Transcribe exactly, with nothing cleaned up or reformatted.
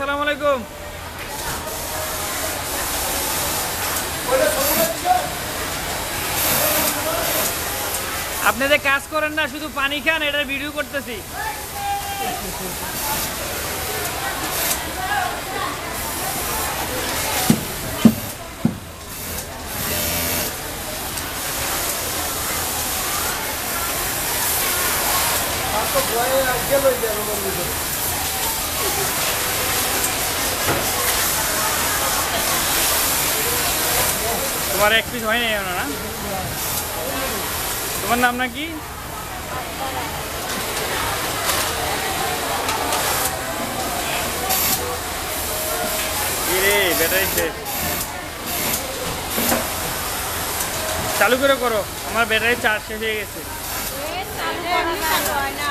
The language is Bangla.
আসসালামু আলাইকুম। আপনি যে কাজ করেন না, শুধু পানি খান, এটার ভিডিও করতেছি। তোমার এক পিস হয় নাই না? তোমার নাম নাকি? রে ব্যাটারি শেষ, চালু করে করো, আমার ব্যাটারি চার্জ শেষ হয়ে গেছে।